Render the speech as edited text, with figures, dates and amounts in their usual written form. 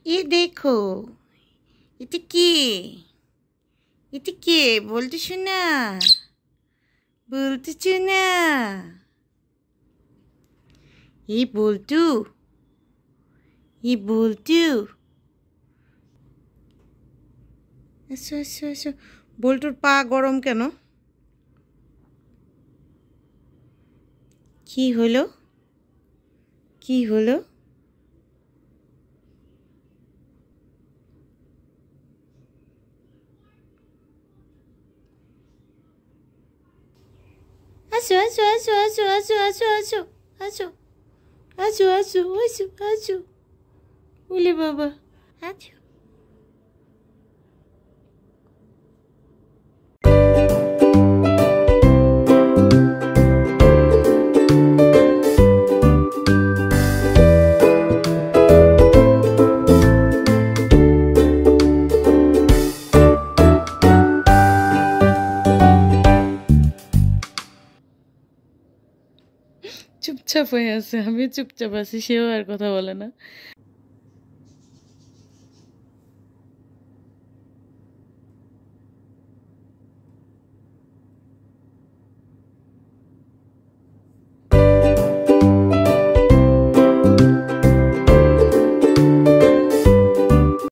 ये देखो, এটা কে? এটা কে বলতেছো না? বলতেছো না? এই বলতু, এই বলতু, আসো আসো আসো। বল্টুর পা গরম কেন? কি হলো? কি হলো? আসো আসো আসো আসো আসো আসো আসো আসো আসো আসো আসো আসো। ওলে বাবা, আছো। চুপচাপ হয়ে আছে, আমি চুপচাপ আছি, সেও আর কথা বলে না।